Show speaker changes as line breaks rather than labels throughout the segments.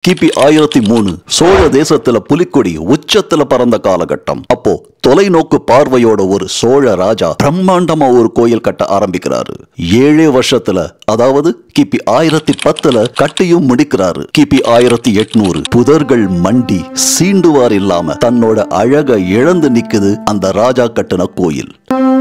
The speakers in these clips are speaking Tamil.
கிபி 1003 சோழ தேசத்துல புலிக்கொடி உச்சத்துல பறந்த காலகட்டம். அப்போ தொலைநோக்கு பார்வையோட ஒரு சோழ ராஜா பிரம்மாண்டமா ஒரு கோயில் கட்ட ஆரம்பிக்கிறாரு. 7 வருஷத்துல, அதாவது கிபி 1010 கட்டியும் முடிக்கிறாரு. கிபி 1800 புதர்கள் மண்டி சீண்டுவார் இல்லாம தன்னோட அழக இழந்து நிக்குது அந்த ராஜா கட்டின கோயில்.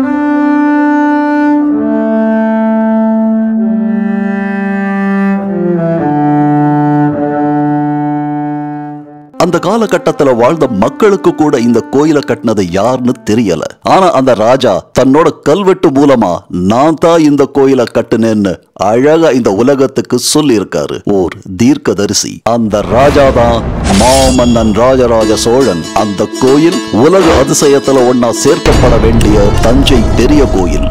அந்த காலகட்டத்துல வாழ்ந்த மக்களுக்கு கூட இந்த கோயிலை கட்டினது யாருன்னு தெரியல. ஆனா அந்த ராஜா தன்னோட கல்வெட்டு மூலமா நான் தான் இந்த கோயிலை கட்டுனேன்னு அழகா இந்த உலகத்துக்கு சொல்லி இருக்காரு. ஓர் தீர்க்கதரிசி. அந்த ராஜா தான் மாமன்னன் ராஜராஜ சோழன். அந்த கோயில் உலக அதிசயத்துல ஒன்னா சேர்க்கப்பட வேண்டிய தஞ்சை பெரிய கோயில்.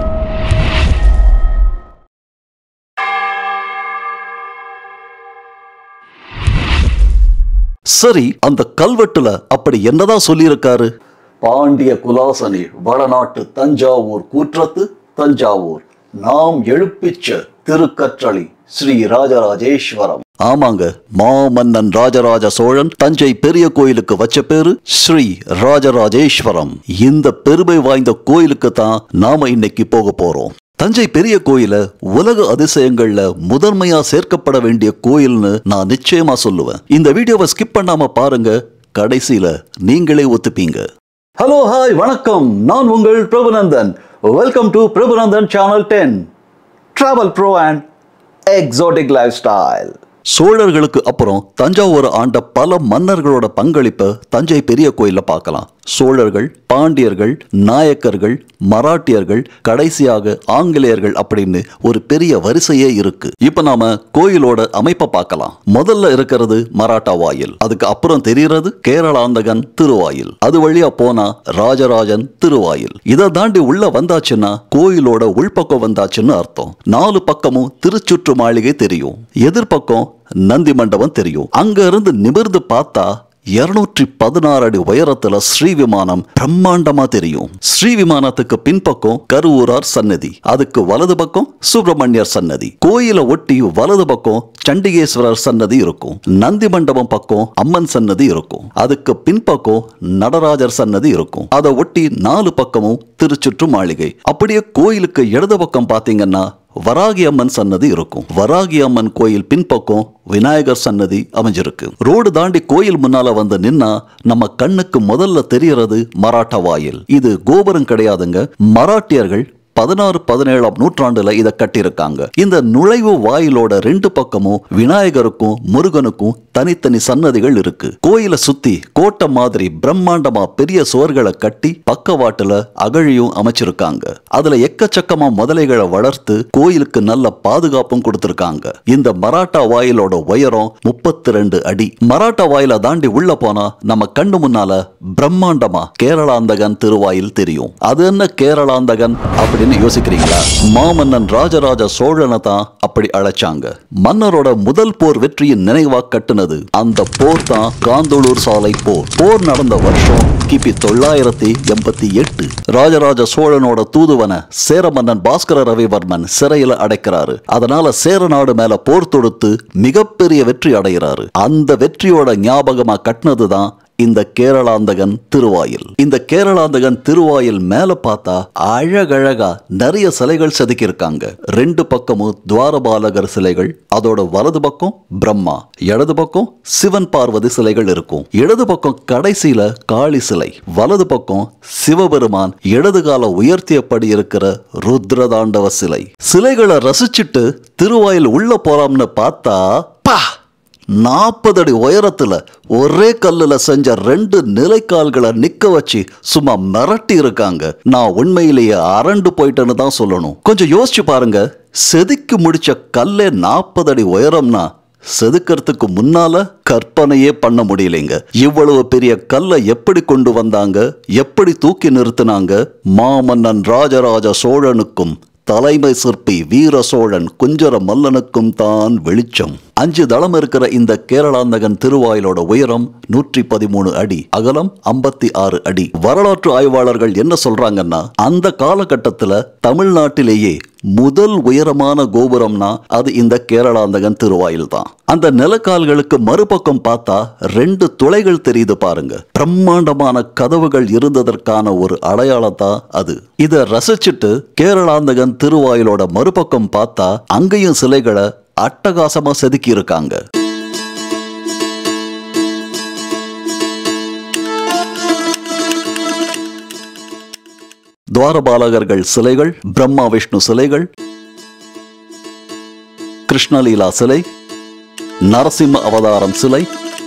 சரி, அந்த கல்வெட்டுல அப்படி என்னதான் சொல்லி இருக்காரு? பாண்டிய குலாசனி வடநாட்டு தஞ்சாவூர் கூற்றத்து தஞ்சாவூர் நாம் எழுப்பிச்ச திருக்கற்றளி ஸ்ரீ ராஜராஜேஸ்வரம். ஆமாங்க, மாமன்னன் ராஜராஜ சோழன் தஞ்சை பெரிய கோயிலுக்கு வச்ச பேரு ஸ்ரீ ராஜராஜேஸ்வரம். இந்த பெருமை வாய்ந்த கோயிலுக்கு தான் நாம இன்னைக்கு போக போறோம். தஞ்சை பெரிய கோயில உலக அதிசயங்கள்ல முதன்மையா சேர்க்கப்பட வேண்டிய கோயில்னு நான் நிச்சயமா சொல்லுவேன். இந்த வீடியோவை ஸ்கிப் பண்ணாம பாருங்க, கடைசியில நீங்களே ஒத்துப்பீங்க. ஹலோ, ஹாய், வணக்கம். நான் உங்கள் Prabhunandhan. Welcome to Prabhunandhan channel 10 travel bro and exotic lifestyle. சோழர்களுக்கு அப்புறம் தஞ்சாவூர் ஆண்ட பல மன்னர்களோட பங்களிப்பை தஞ்சை பெரிய கோயில்ல பார்க்கலாம். சோழர்கள், பாண்டியர்கள், நாயக்கர்கள், மராட்டியர்கள், கடைசியாக ஆங்கிலேயர்கள் அப்படின்னு ஒரு பெரிய வரிசையே இருக்கு. இப்ப நாம கோயிலோட அமைப்பை பார்க்கலாம். முதல்ல இருக்கிறது மராட்டா வாயில். அதுக்கு அப்புறம் தெரிகிறது கேரளாந்தகன் திருவாயில். அது வழியா போனா ராஜராஜன் திருவாயில். இதை தாண்டி உள்ள வந்தாச்சுன்னா கோயிலோட உள்பக்கம் வந்தாச்சுன்னு அர்த்தம். 4 பக்கமும் திருச்சுற்று மாளிகை தெரியும். எதிர்பக்கம் நந்தி மண்டபம் தெரியும். அங்க இருந்து நிமிர்ந்து பார்த்தா 216 அடி உயரத்துல ஸ்ரீ விமானம் பிரம்மாண்டமா தெரியும். ஸ்ரீ விமானத்துக்கு பின்பக்கம் கருவூரார் சன்னதி, அதுக்கு வலது பக்கம் சுப்பிரமணியர் சன்னதி. கோயிலை ஒட்டி வலது பக்கம் சண்டிகேஸ்வரர் சன்னதி இருக்கும். நந்தி மண்டபம் பக்கம் அம்மன் சன்னதி இருக்கும். அதுக்கு பின்பக்கம் நடராஜர் சன்னதி இருக்கும். அதை ஒட்டி 4 பக்கமும் திருச்சுற்று மாளிகை. அப்படியே கோயிலுக்கு இடது பக்கம் பாத்தீங்கன்னா வராகி அம்மன் சன்னதி இருக்கும். வராகி அம்மன் கோயில் பின்பக்கம் விநாயகர் சன்னதி அமைஞ்சிருக்கு. ரோடு தாண்டி கோயில் முன்னால வந்து நின்னா நம்ம கண்ணுக்கு முதல்ல தெரியறது மராட்டா வாயில். இது கோபுரம் கிடையாதுங்க. மராட்டியர்கள் 16-17ஆம் நூற்றாண்டுல இதை கட்டியிருக்காங்க. இந்த நுழைவு வாயிலோட 2 பக்கமும் விநாயகருக்கும் முருகனுக்கும் தனித்தனி சன்னதிகள் இருக்கு. கோயிலை சுத்தி கோட்டை மாதிரி பிரம்மாண்டமா பெரிய சுவர்களை கட்டி பக்கவாட்டுல அகழியும் அமைச்சிருக்காங்க. அதுல எக்கச்சக்கமா முதலைகளை வளர்த்து கோயிலுக்கு நல்ல பாதுகாப்பும் கொடுத்திருக்காங்க. இந்த மராட்டா வாயிலோட உயரம் 32 அடி. மராட்டா வாயில தாண்டி உள்ள போனா நம்ம கண்ணு முன்னால பிரம்மாண்டமா கேரளாந்தகன் திருவாயில் தெரியும். அது என்ன கேரளாந்தகன் அப்படின்னு யோசிக்கிறீங்களா? மாமன்னன் ராஜராஜ சோழனை தான் அப்படி அழைச்சாங்க. மன்னரோட முதல் போர் வெற்றியின் நினைவா கட்டுனது அந்த போர் தான் காந்தளூர் சாலை போர். போர் நடந்த வருஷம் கிபி 988. ராஜராஜ சோழனோட தூதுவன சேர மன்னன் பாஸ்கர ரவிவர்மன் சிறையில அடைக்கிறாரு. அதனால சேர நாடு மேல போர் தொடுத்து மிகப்பெரிய வெற்றி அடைகிறாரு. அந்த வெற்றியோட ஞாபகமா கட்டினதுதான் இந்த கேரளாந்தகன் திருவாயில். இந்த கேரளாந்தகன் திருவாயில் மேல பார்த்தா அழகழகா நிறைய சிலைகள் செதுக்கி இருக்காங்க. 2 பக்கமும் துவாரபாலகர் சிலைகள், அதோட வலது பக்கம் பிரம்மா, இடது பக்கம் சிவன் பார்வதி சிலைகள் இருக்கும். இடது பக்கம் கடைசியில காளி சிலை, வலது பக்கம் சிவபெருமான் இடது கால உயர்த்தியபடி இருக்கிற ருத்ரதாண்டவ சிலை. சிலைகளை ரசிச்சுட்டு திருவாயில் உள்ள போறாம்னு பார்த்தா 40 அடி உயரத்துல ஒரே கல்லுல செஞ்ச 2 நிலைக்கால்களை நிக்க வச்சு சும்மா மிரட்டி இருக்காங்க. நான் உண்மையிலேயே அரண்டு போயிட்டேன்னு தான் சொல்லணும். கொஞ்சம் யோசிச்சு பாருங்க, செதுக்கி முடிச்ச கல்லே 40 அடி உயரம்னா செதுக்கிறதுக்கு முன்னால கற்பனையே பண்ண முடியலைங்க. இவ்வளவு பெரிய கல்லை எப்படி கொண்டு வந்தாங்க, எப்படி தூக்கி நிறுத்தினாங்க? மாமன்னன் ராஜராஜ சோழனுக்கும் தலைமை சிற்பி வீர சோழன் குஞ்சர மல்லனுக்கும் தான் வெளிச்சம். 5 தளம் இருக்கிற இந்த கேரளாந்தகன் திருவாயிலோட உயரம் 113 அடி, அகலம் 56 அடி. வரலாற்று ஆய்வாளர்கள் என்ன சொல்றாங்கன்னா, அந்த காலகட்டத்தில் தமிழ்நாட்டிலேயே முதல் உயரமான கோபுரம்னா அது இந்த கேரளாந்தகன் திருவாயில் தான். அந்த நிலக்கால்களுக்கு மறுபக்கம் பார்த்தா 2 துளைகள் தெரியுது பாருங்க. பிரம்மாண்டமான கதவுகள் இருந்ததற்கான ஒரு அடையாளம் தான் அது. இத ரசிச்சுட்டு கேரளாந்தகன் திருவாயிலோட மறுபக்கம் பார்த்தா அங்கேயும் சிலைகளை அட்டகாசமா செதுக்கி இருக்காங்க. துவாரபாலகர்கள் சிலைகள், பிரம்மா விஷ்ணு சிலைகள், கிருஷ்ணலீலா சிலை, நரசிம்ம அவதாரம் சிலை,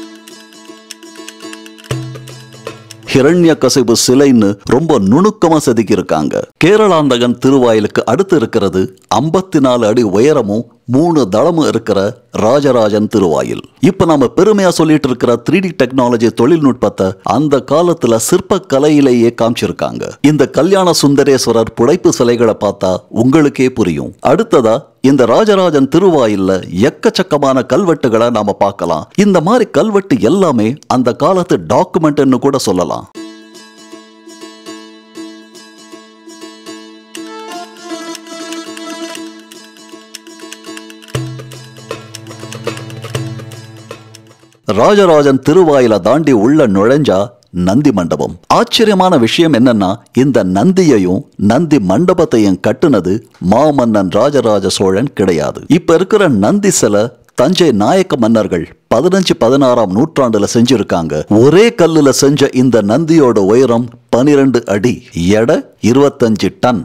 ஹிரண்யகசிபு சிலைன்னு ரொம்ப நுணுக்கமா செதுக்கி இருக்காங்க. கேரளாந்தகன் திருவாயிலுக்கு அடுத்து இருக்கிறது 54 அடி உயரமும் 3 தளமும் இருக்கிற ராஜராஜன் திருவாயில். இப்ப நாம பெருமையா சொல்லிட்டு இருக்கிற 3D டெக்னாலஜி தொழில்நுட்பத்தை அந்த காலத்துல சிற்ப கலையிலேயே காமிச்சிருக்காங்க. இந்த கல்யாண சுந்தரேஸ்வரர் புடைப்பு சிலைகளை பார்த்தா உங்களுக்கே புரியும். அடுத்ததா இந்த ராஜராஜன் திருவாயில்ல எக்கச்சக்கமான கல்வெட்டுகளை நாம பார்க்கலாம். இந்த மாதிரி கல்வெட்டு எல்லாமே அந்த காலத்து டாக்குமெண்ட்னு கூட சொல்லலாம். ராஜராஜன் திருவாயில தாண்டி உள்ள நுழைஞ்சா நந்தி மண்டபம். ஆச்சரியமான விஷயம் என்னன்னா, இந்த நந்தியையும் நந்தி மண்டபத்தையும் கட்டுனது மாமன்னன் ராஜராஜ சோழன் கிடையாது. இப்ப இருக்கிற நந்தி சிலை தஞ்சை நாயக்க மன்னர்கள் 15-16ஆம் நூற்றாண்டுல செஞ்சிருக்காங்க. ஒரே கல்லுல செஞ்ச இந்த நந்தியோட உயரம் 12 அடி, எடை 25 டன்.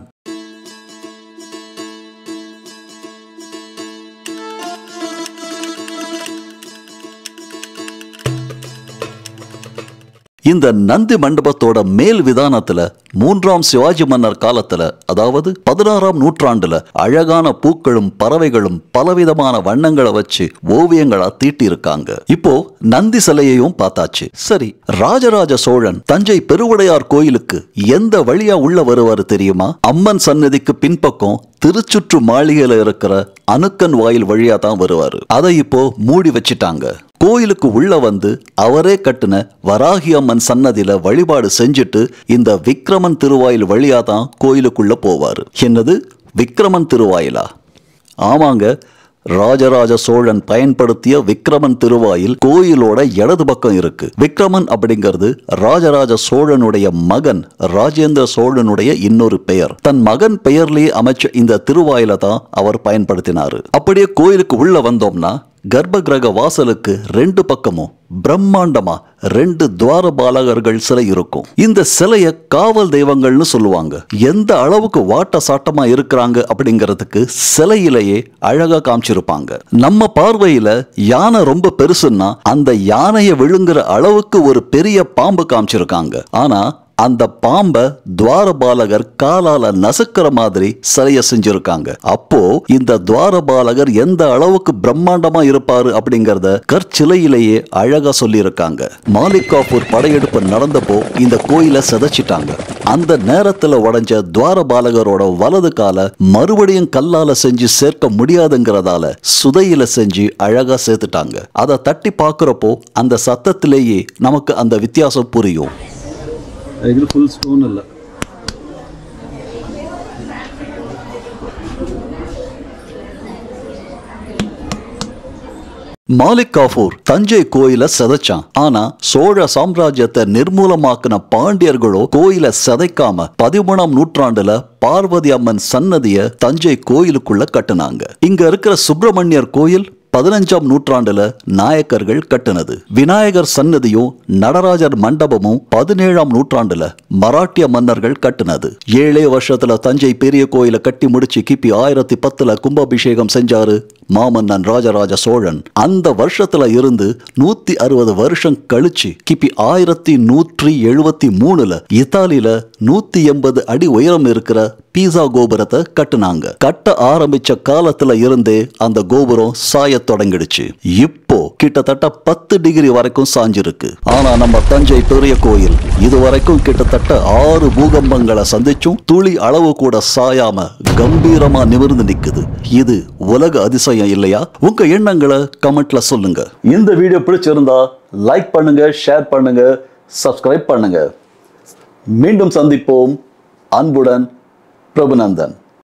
இந்த நந்தி மண்டபத்தோட மேல் விதானத்துல 3ஆம் சிவாஜி மன்னர் காலத்துல, அதாவது 16ஆம் நூற்றாண்டுல அழகான பூக்களும் பறவைகளும் பலவிதமான வண்ணங்களை வச்சு ஓவியங்களா தீட்டி இருக்காங்க. இப்போ நந்தி சிலையையும் பார்த்தாச்சு. சரி, ராஜராஜ சோழன் தஞ்சை பெருவுடையார் கோயிலுக்கு எந்த வழியா உள்ள வருவாரு தெரியுமா? அம்மன் சன்னதிக்கு பின்பக்கம் திருச்சுற்று மாளிகையில இருக்கிற அணுக்கன் வாயில் வழியா தான் வருவாரு. அதை இப்போ மூடி வச்சிட்டாங்க. கோயிலுக்கு உள்ள வந்து அவரே கட்டின வராகி அம்மன் சன்னதியில வழிபாடு செஞ்சுட்டு இந்த விக்ரமன் திருவாயில் வழியா தான் கோயிலுக்குள்ள போவாரு. என்னது, விக்ரமன் திருவாயிலா? ஆமாங்க, ராஜராஜ சோழன் பயன்படுத்திய விக்ரமன் திருவாயில் கோயிலோட இடது பக்கம் இருக்கு. விக்ரமன் அப்படிங்கிறது ராஜராஜ சோழனுடைய மகன் ராஜேந்திர சோழனுடைய இன்னொரு பெயர். தன் மகன் பெயர்லேயே அமைச்ச இந்த திருவாயில தான் அவர் பயன்படுத்தினாரு. அப்படியே கோயிலுக்கு உள்ள வந்தோம்னா கர்ப்ப கிரக வாசலுக்கு 2 பக்கமும் பிரம்மாண்டமா 2 துவாரபாலகர்கள் சிலை இருக்கும். இந்த சிலைய காவல் தெய்வங்கள்னு சொல்லுவாங்க. எந்த அளவுக்கு வாட்ட சாட்டமா இருக்கிறாங்க அப்படிங்கிறதுக்கு சிலையிலேயே அழகா காமிச்சிருப்பாங்க. நம்ம பார்வையில யானை ரொம்ப பெருசுன்னா அந்த யானையை விழுங்குற அளவுக்கு ஒரு பெரிய பாம்பு காமிச்சிருக்காங்க. ஆனா அந்த பாம்பை துவாரபாலகர் காலால நசுக்கிற மாதிரி சிலைய செஞ்சிருக்காங்க. அப்போ இந்த துவாரபாலகர் எந்த அளவுக்கு பிரம்மாண்டமா இருப்பாரு அப்படிங்கறத கற்சிலையிலேயே அழகா சொல்லி இருக்காங்க. மாலிக் காஃபூர் படையெடுப்பு நடந்தப்போ இந்த கோயிலை சிதைச்சிட்டாங்க. அந்த நேரத்துல உடைஞ்ச துவாரபாலகரோட வலது கால மறுபடியும் கல்லால செஞ்சு சேர்க்க முடியாதுங்கிறதால சுதையில செஞ்சு அழகா சேர்த்துட்டாங்க. அதை தட்டி பார்க்கிறப்போ அந்த சத்தத்திலேயே நமக்கு அந்த வித்தியாசம் புரியும்.
ഇതിൽ ഫുൾ സ്റ്റോൺ അല്ല.
மாலிக் காஃபூர் தஞ்சை கோயிலை சிதைச்சான். ஆனா சோழ சாம்ராஜ்யத்தை நிர்மூலமாக்கின பாண்டியர்களோ கோயிலை சிதைக்காம 13ஆம் நூற்றாண்டுல பார்வதி அம்மன் சன்னதிய தஞ்சை கோயிலுக்குள்ள கட்டுனாங்க. இங்க இருக்கிற சுப்பிரமணியர் கோயில் 15ஆம் நூற்றாண்டுல நாயக்கர்கள் கட்டினது. விநாயகர் சன்னதியும் நடராஜர் மண்டபமும் 17ஆம் நூற்றாண்டுல மராட்டிய மன்னர்கள் கட்டினது. 7 வருஷத்துல தஞ்சை பெரிய கோயிலை கட்டி முடிச்சு கிபி 1010 கும்பாபிஷேகம் செஞ்சாரு மாமன்னன் ராஜராஜ சோழன். அந்த வருஷத்துல இருந்து 160 வருஷம் கழிச்சு கிபி 1173 இத்தாலியில 180 அடி உயரம் இருக்கிற பீசா கோபுரத்தை கட்டுனாங்க. கட்ட ஆரம்பிச்ச காலத்துல இருந்தே அந்த கோபுரம் சாய தொடங்கிடுச்சு. இப்போ கிட்டத்தட்ட 10 டிகிரி வரைக்கும் சாஞ்சிருக்கு. ஆனா நம்ம தஞ்சை பெரிய கோயில் இதுவரைக்கும் கிட்டத்தட்ட 6 பூகம்பங்களை சந்திச்சும் துளி அளவு கூட சாயாம கம்பீரமா நிமிர்ந்து நிக்குது. இது உலக அதிசயம். அதிசயம் இல்லையா? உங்க எண்ணங்களை கமெண்ட்ல சொல்லுங்க. இந்த வீடியோ பிடிச்சிருந்தா லைக் பண்ணுங்க, ஷேர் பண்ணுங்க, சப்ஸ்கிரைப் பண்ணுங்க. மீண்டும் சந்திப்போம். அன்புடன் பிரபுநந்தன்.